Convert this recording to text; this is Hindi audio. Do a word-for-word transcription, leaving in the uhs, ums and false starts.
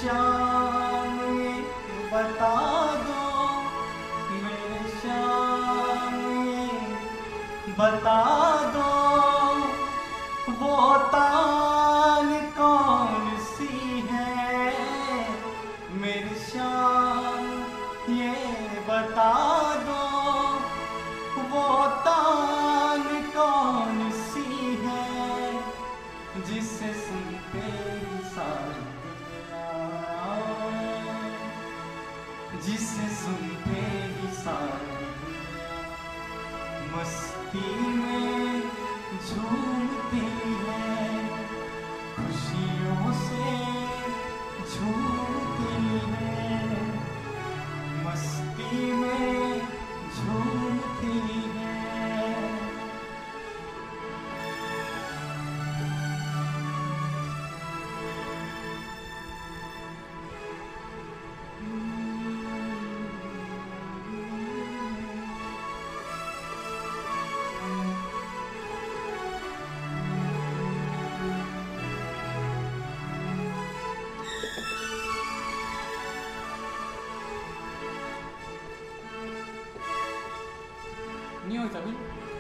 श्याम ये बता दो, मेरे श्याम ये बता दो, वो तान कौन सी है, मेरे श्याम ये बता दो, वो तान कौन सी है, जिसे सुनते ही सारी दुनिया, जिसे सुनते ही सारी दुनिया मस्ती में झूमती है, खुशियों से झूमती है, मस्ती में झूमती है। 匂い食べる